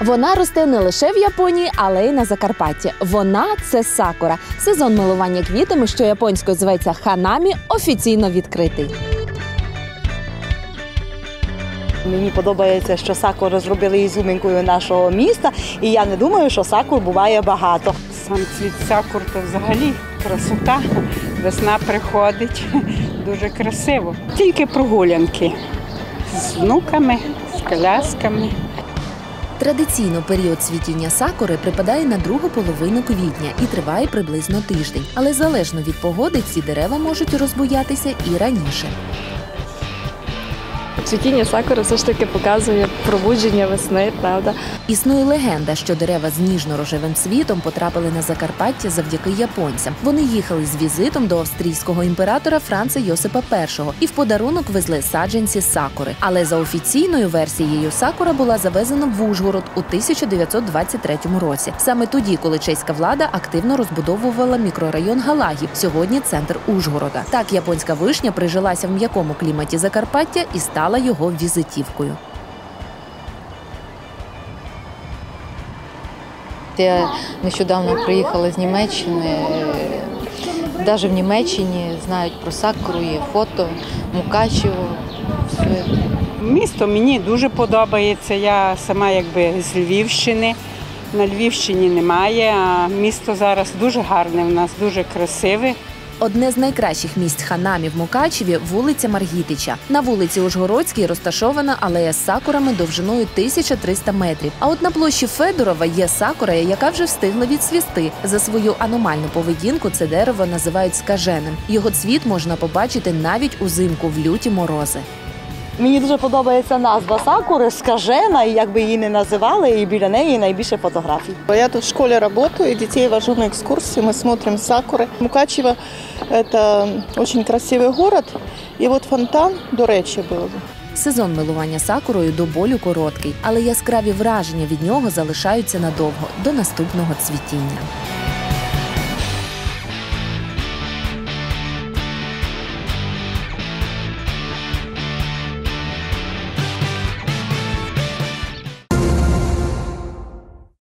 Вона росте не лише в Японії, але й на Закарпатті. Вона – це сакура. Сезон милування квітами, що японською зветься ханамі, офіційно відкритий. Мені подобається, що сакури зробили ізюминкою нашого міста, і я не думаю, що сакур буває багато. Сам цвіт сакур – то взагалі красота. Весна приходить, дуже красиво. Тільки прогулянки з внуками, з колясками. Традиційно період цвітіння сакури припадає на другу половину квітня і триває приблизно тиждень. Але залежно від погоди ці дерева можуть розбуятися і раніше. Цвітіння сакури все ж таки показує пробудження весни, правда? Існує легенда, що дерева з ніжно-рожевим цвітом потрапили на Закарпаття завдяки японцям. Вони їхали з візитом до австрійського імператора Франца Йосипа І і в подарунок везли саджанці сакури. Але за офіційною версією сакура була завезена в Ужгород у 1923 році. Саме тоді, коли чеська влада активно розбудовувала мікрорайон Галагів, сьогодні центр Ужгорода. Так японська вишня прижилася в м'якому кліматі Закарпаття і стала його візитівкою. Я нещодавно приїхала з Німеччини. Навіть в Німеччині знають про сакуру, є фото, Мукачево. Все. Місто мені дуже подобається. Я сама якби з Львівщини. На Львівщині немає, а місто зараз дуже гарне, в нас дуже красиве. Одне з найкращих місць ханамі в Мукачеві – вулиця Маргітича. На вулиці Ужгородській розташована алея з сакурами довжиною 1300 метрів. А от на площі Федорова є сакура, яка вже встигла відцвісти. За свою аномальну поведінку це дерево називають скаженим. Його цвіт можна побачити навіть узимку в люті морози. Мені дуже подобається назва сакури, скажена, і як би її не називали, і біля неї найбільше фотографій. Я тут в школе работаю, и детей вожу на экскурсии, мы смотрим сакуры. Мукачево – это очень красивый город, и вот фонтан, до речі, було б. Сезон милування сакурою до болю короткий, але яскраві враження від нього залишаються надовго, до наступного цвітіння.